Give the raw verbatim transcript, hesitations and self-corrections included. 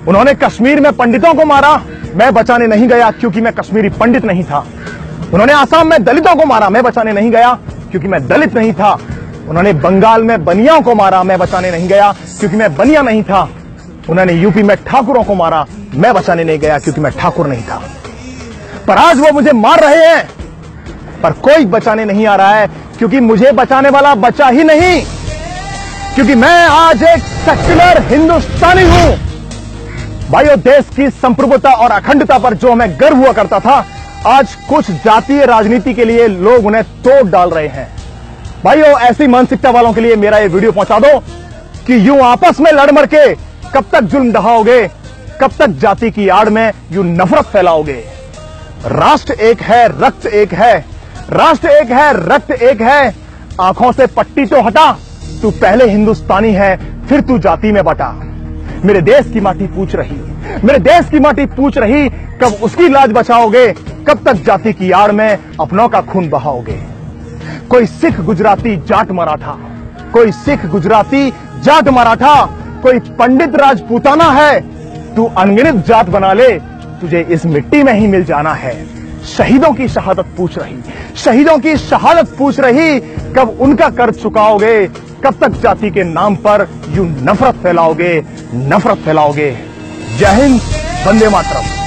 उन्होंने कश्मीर में पंडितों को मारा, मैं बचाने नहीं गया क्योंकि मैं कश्मीरी पंडित नहीं था। उन्होंने आसाम में दलितों को मारा, मैं बचाने नहीं गया क्योंकि मैं दलित नहीं था। उन्होंने बंगाल में बनियाओं को मारा, मैं बचाने नहीं गया क्योंकि मैं बनिया नहीं था। उन्होंने यूपी में ठाकुरों को मारा, मैं बचाने नहीं गया क्योंकि मैं ठाकुर नहीं था। पर आज वो मुझे मार रहे हैं, पर कोई बचाने नहीं आ रहा है क्योंकि मुझे बचाने वाला बचा ही नहीं, क्योंकि मैं आज एक सेक्युलर हिंदुस्तानी हूं। भाइयों, देश की संप्रभुता और अखंडता पर जो हमें गर्व हुआ करता था, आज कुछ जातीय राजनीति के लिए लोग उन्हें तोड़ डाल रहे हैं। भाइयों, ऐसी मानसिकता वालों के लिए मेरा ये वीडियो पहुंचा दो कि यूं आपस में लड़ मर के कब तक जुल्म ढहाओगे, कब तक जाति की आड़ में यूं नफरत फैलाओगे। राष्ट्र एक है, रक्त एक है। राष्ट्र एक है, रक्त एक है। आंखों से पट्टी तो हटा, तू पहले हिंदुस्तानी है, फिर तू जाति में बटा। मेरे देश की माटी पूछ रही, मेरे देश की माटी पूछ रही, कब उसकी लाज बचाओगे, कब तक जाति की आड़ में अपनों का खून बहाओगे। कोई सिख गुजराती जाट मराठा, कोई सिख गुजराती जाट मराठा, कोई पंडित राजपूताना है, तू अनगिनत जात बना ले, तुझे इस मिट्टी में ही मिल जाना है। शहीदों की शहादत पूछ रही, शहीदों की शहादत पूछ रही, कब उनका कर्ज चुकाओगे, कब तक जाति के नाम पर यूं नफरत फैलाओगे, नफरत फैलाओगे। जय हिंद, वंदे मातरम।